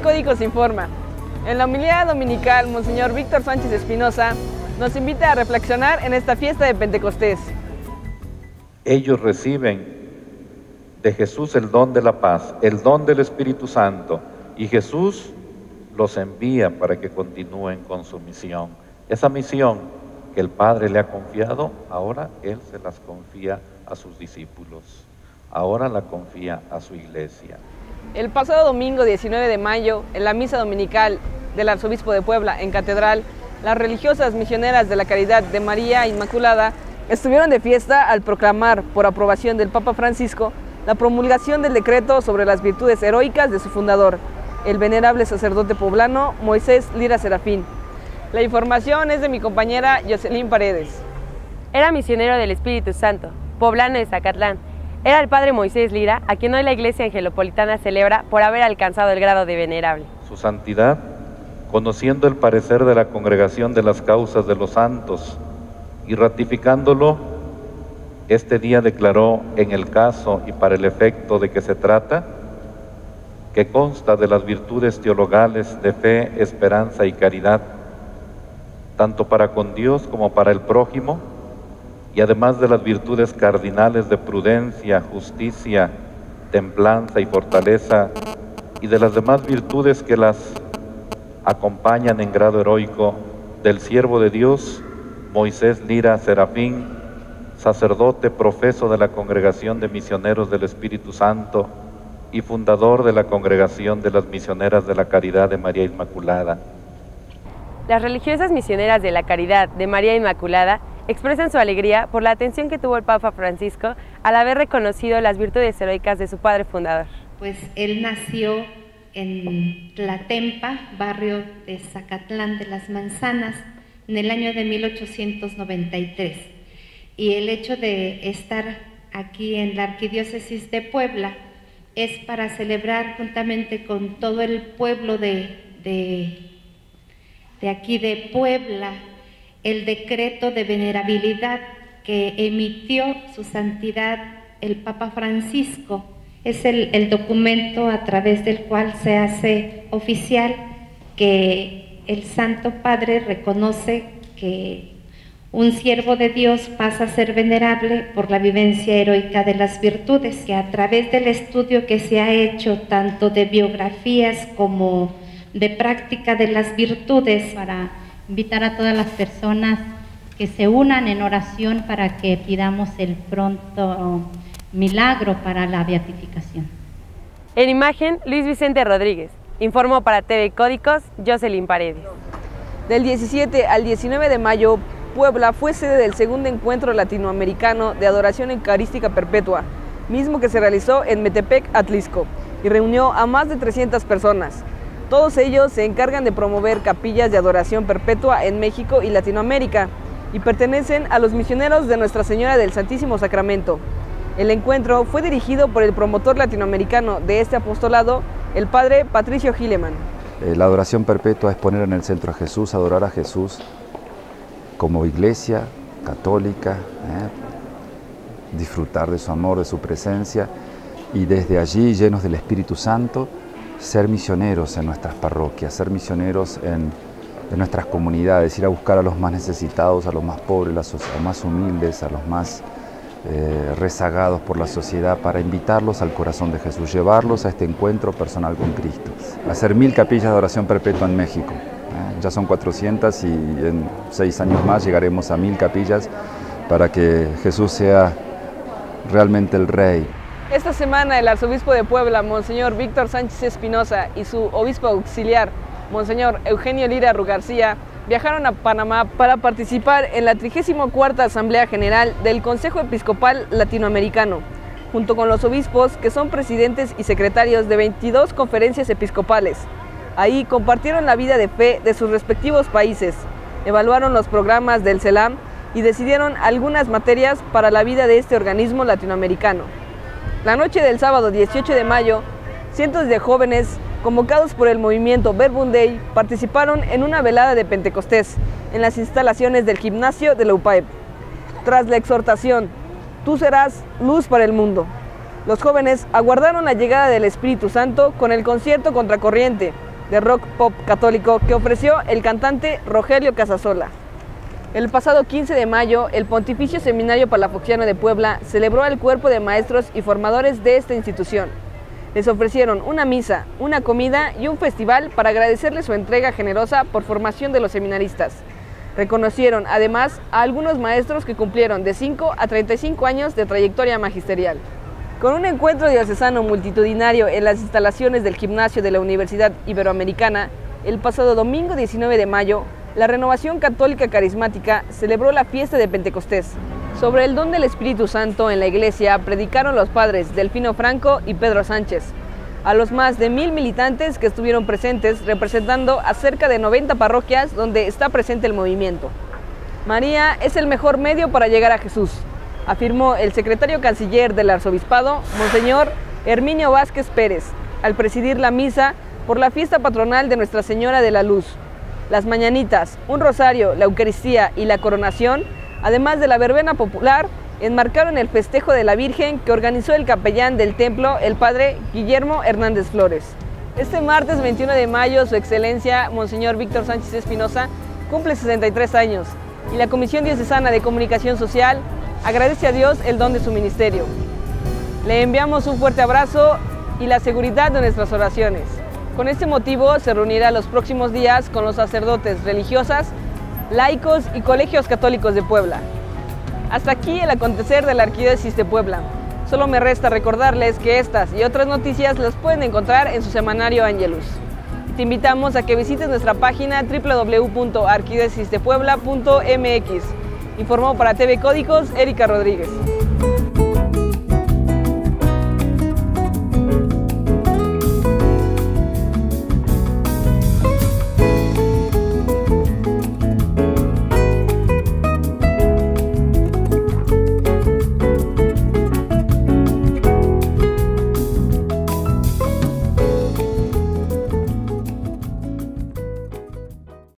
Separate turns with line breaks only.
Códicos informa. En la homilía dominical, Monseñor Víctor Sánchez Espinosa nos invita a reflexionar en esta fiesta de Pentecostés.
Ellos reciben de Jesús el don de la paz, el don del Espíritu Santo, y Jesús los envía para que continúen con su misión. Esa misión que el Padre le ha confiado, ahora Él se las confía a sus discípulos, ahora la confía a su iglesia.
El pasado domingo 19 de mayo, en la misa dominical del Arzobispo de Puebla en Catedral, las religiosas misioneras de la Caridad de María Inmaculada estuvieron de fiesta al proclamar, por aprobación del Papa Francisco, la promulgación del decreto sobre las virtudes heroicas de su fundador, el venerable sacerdote poblano Moisés Lira Serafín. La información es de mi compañera Jocelyn Paredes.
Era misionero del Espíritu Santo, poblano de Zacatlán. Era el padre Moisés Lira, a quien hoy la Iglesia Angelopolitana celebra por haber alcanzado el grado de venerable.
Su santidad, conociendo el parecer de la Congregación de las Causas de los Santos y ratificándolo, este día declaró en el caso y para el efecto de que se trata, que consta de las virtudes teologales de fe, esperanza y caridad, tanto para con Dios como para el prójimo, y además de las virtudes cardinales de prudencia, justicia, templanza y fortaleza, y de las demás virtudes que las acompañan en grado heroico, del siervo de Dios, Moisés Lira Serafín, sacerdote profeso de la Congregación de Misioneros del Espíritu Santo y fundador de la Congregación de las Misioneras de la Caridad de María Inmaculada.
Las religiosas misioneras de la Caridad de María Inmaculada expresan su alegría por la atención que tuvo el Papa Francisco al haber reconocido las virtudes heroicas de su padre fundador.
Pues él nació en Tlatempa, barrio de Zacatlán de las Manzanas, en el año de 1893. Y el hecho de estar aquí en la Arquidiócesis de Puebla es para celebrar juntamente con todo el pueblo de aquí de Puebla el decreto de venerabilidad que emitió su santidad el Papa Francisco. Es el documento a través del cual se hace oficial que el Santo Padre reconoce que un siervo de Dios pasa a ser venerable por la vivencia heroica de las virtudes, que a través del estudio que se ha hecho tanto de biografías como de práctica de las virtudes,
para invitar a todas las personas que se unan en oración para que pidamos el pronto milagro para la beatificación.
En imagen, Luis Vicente Rodríguez. Informó para TV Códicos, Jocelyn Paredes.
Del 17 al 19 de mayo, Puebla fue sede del segundo encuentro latinoamericano de adoración eucarística perpetua, mismo que se realizó en Metepec, Atlisco, y reunió a más de 300 personas. Todos ellos se encargan de promover capillas de adoración perpetua en México y Latinoamérica, y pertenecen a los misioneros de Nuestra Señora del Santísimo Sacramento. El encuentro fue dirigido por el promotor latinoamericano de este apostolado, el padre Patricio Gileman.
La adoración perpetua es poner en el centro a Jesús, adorar a Jesús como iglesia católica, disfrutar de su amor, de su presencia, y desde allí, llenos del Espíritu Santo, ser misioneros en nuestras parroquias, ser misioneros en nuestras comunidades, ir a buscar a los más necesitados, a los más pobres, a los más humildes, a los más rezagados por la sociedad, para invitarlos al corazón de Jesús, llevarlos a este encuentro personal con Cristo. Hacer 1000 capillas de oración perpetua en México. Ya son 400 y en 6 años más llegaremos a 1000 capillas para que Jesús sea realmente el Rey.
Esta semana el arzobispo de Puebla, Monseñor Víctor Sánchez Espinosa, y su obispo auxiliar, Monseñor Eugenio Lira Rugarcía, viajaron a Panamá para participar en la 34ª Asamblea General del Consejo Episcopal Latinoamericano, junto con los obispos que son presidentes y secretarios de 22 conferencias episcopales. Ahí compartieron la vida de fe de sus respectivos países, evaluaron los programas del CELAM y decidieron algunas materias para la vida de este organismo latinoamericano. La noche del sábado 18 de mayo, cientos de jóvenes convocados por el movimiento Verbum Dei participaron en una velada de Pentecostés en las instalaciones del gimnasio de la UPAEP. Tras la exhortación, tú serás luz para el mundo, los jóvenes aguardaron la llegada del Espíritu Santo con el concierto Contracorriente, de rock pop católico que ofreció el cantante Rogelio Casasola. El pasado 15 de mayo, el Pontificio Seminario Palafoxiano de Puebla celebró al cuerpo de maestros y formadores de esta institución. Les ofrecieron una misa, una comida y un festival para agradecerles su entrega generosa por formación de los seminaristas. Reconocieron además a algunos maestros que cumplieron de 5 a 35 años de trayectoria magisterial. Con un encuentro diocesano multitudinario en las instalaciones del gimnasio de la Universidad Iberoamericana, el pasado domingo 19 de mayo, la Renovación Católica Carismática celebró la fiesta de Pentecostés. Sobre el don del Espíritu Santo en la iglesia predicaron los padres Delfino Franco y Pedro Sánchez, a los más de 1000 militantes que estuvieron presentes representando a cerca de 90 parroquias donde está presente el movimiento. María es el mejor medio para llegar a Jesús, afirmó el secretario canciller del arzobispado, Monseñor Herminio Vázquez Pérez, al presidir la misa por la fiesta patronal de Nuestra Señora de la Luz. Las mañanitas, un rosario, la Eucaristía y la coronación, además de la verbena popular, enmarcaron el festejo de la Virgen que organizó el capellán del templo, el padre Guillermo Hernández Flores. Este martes 21 de mayo, Su Excelencia, Monseñor Víctor Sánchez Espinosa, cumple 63 años y la Comisión Diocesana de Comunicación Social agradece a Dios el don de su ministerio. Le enviamos un fuerte abrazo y la seguridad de nuestras oraciones. Con este motivo se reunirá los próximos días con los sacerdotes, religiosas, laicos y colegios católicos de Puebla. Hasta aquí el acontecer de la Arquidiócesis de Puebla. Solo me resta recordarles que estas y otras noticias las pueden encontrar en su semanario Angelus. Te invitamos a que visites nuestra página www.arquidiocesisdepuebla.mx. Informó para TV Códigos, Erika Rodríguez.